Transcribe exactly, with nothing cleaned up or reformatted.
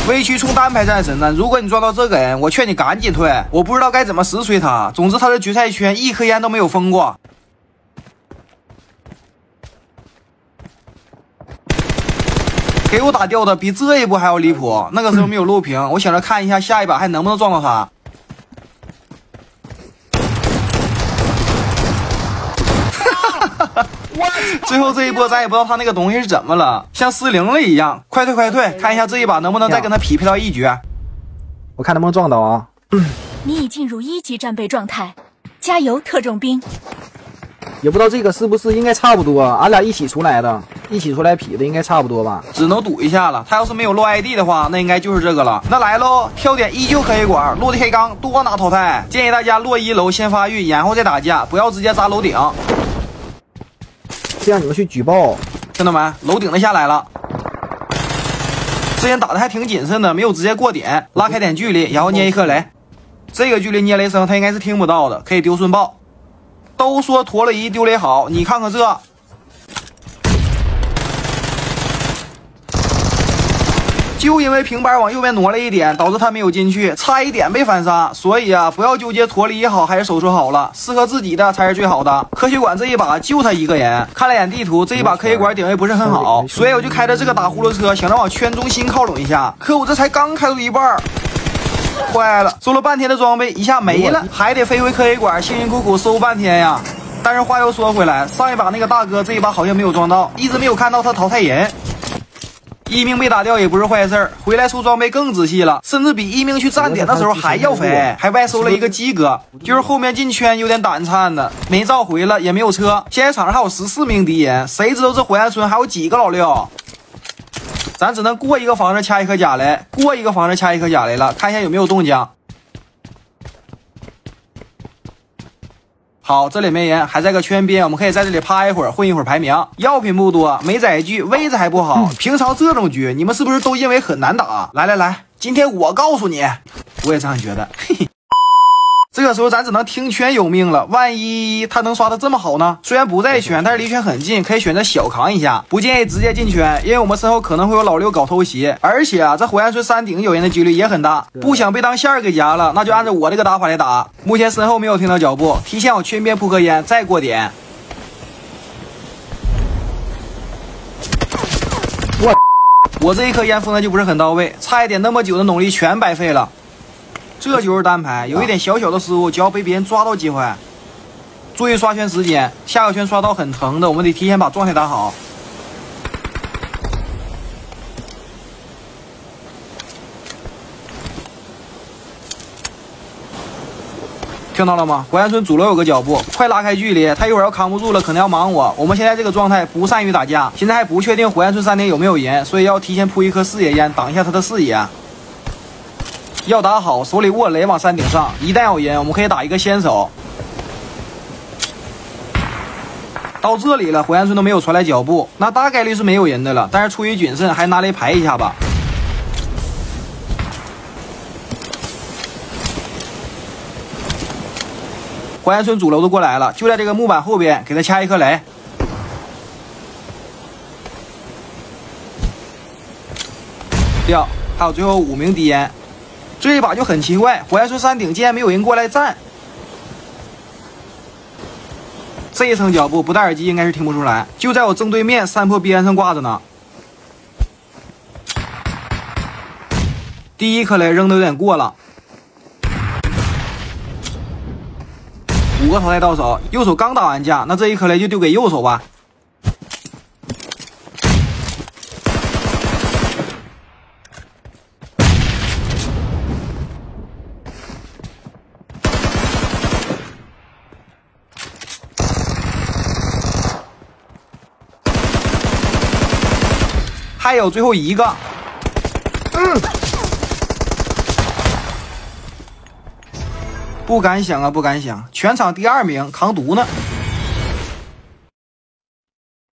微区冲单排战神呢，如果你撞到这个人，我劝你赶紧退。我不知道该怎么实锤他。总之他的决赛圈一颗烟都没有封过。给我打掉的比这一波还要离谱。那个时候没有录屏，我想着看一下下一把还能不能撞到他。最后这一波咱也不知道他那个东西是怎么了，像失灵了一样。快退快退，看一下这一把能不能再跟他匹配到一局。 我看能不能撞到啊！ 你已进入一级战备状态，加油，特种兵！ 也不知道这个是不是应该差不多，俺俩一起出来的，一起出来匹的应该差不多吧？ 只能赌一下了。他要是没有漏 I D 的话，那应该就是这个了。那来喽，跳点依旧可以管，落地黑钢多拿淘汰。建议大家落一楼先发育，然后再打架，不要直接砸楼顶。 这样你们去举报。 听到没？楼顶的下来了。之前打的还挺谨慎的，没有直接过点，拉开点距离，然后捏一颗雷。这个距离捏雷声他应该是听不到的，可以丢顺爆。都说陀螺仪丢雷好，你看看这。就因为平板往右边挪了一点，导致他没有进去，差一点被反杀。所以啊，不要纠结陀螺仪好还是手术好了，适合自己的才是最好的。科学馆这一把就他一个人，看了眼地图，这一把科学馆定位不是很好，所以我就开着这个打呼噜车，想着往圈中心靠拢一下。可我这才刚开出一半，坏了，收了半天的装备一下没了，还得飞回科学馆，辛辛苦苦收半天呀。但是话又说回来，上一把那个大哥这一把好像没有撞到，一直没有看到他淘汰人。一命被打掉也不是坏事儿，回来收装备更仔细了，甚至比一命去站点的时候还要肥，还外收了一个鸡哥，就是后面进圈有点胆颤的，没召回了，也没有车。现在场上还有十四名敌人，谁知道这火焰村还有几个老六？咱只能过一个房子掐一颗甲雷，过一个房子掐一颗甲雷了，看一下有没有动静。好，这里没人，还在个圈边，我们可以在这里趴一会儿，混一会儿排名。药品不多，没载具，位置还不好。平常这种局，你们是不是都因为很难打？来来来，今天我告诉你，我也这样觉得。嘿嘿。这个时候咱只能听圈有命了，万一他能刷的这么好呢？虽然不在圈，但是离圈很近，可以选择小扛一下。不建议直接进圈，因为我们身后可能会有老六搞偷袭，而且啊，这火焰村山顶有人的几率也很大。不想被当线儿给夹了，那就按照我这个打法来打。目前身后没有听到脚步，提前往圈边扑颗烟，再过点。我我这一颗烟封的就不是很到位，差一点那么久的努力全白费了。这就是单排，有一点小小的失误就要被别人抓到机会。注意刷圈时间，下个圈刷到很疼的，我们得提前把状态打好。听到了吗？火焰村主楼有个脚步，快拉开距离，他一会儿要扛不住了，可能要忙我。我们现在这个状态不善于打架，现在还不确定火焰村山顶有没有人，所以要提前铺一颗视野烟，挡一下他的视野。要打好，手里握雷往山顶上，一旦有人，我们可以打一个先手。到这里了，火焰村都没有传来脚步，那大概率是没有人的了。但是出于谨慎，还拿雷排一下吧。火焰村主楼都过来了，就在这个木板后边，给他掐一颗雷。掉，还有最后五名敌人。这一把就很奇怪，火焰村山顶竟然没有人过来站。这一层脚步不戴耳机应该是听不出来，就在我正对面山坡边上挂着呢。第一颗雷扔的有点过了。五个淘汰到手，右手刚打完架，那这一颗雷就丢给右手吧。还有最后一个，嗯，不敢想啊，不敢想，全场第二名扛毒呢。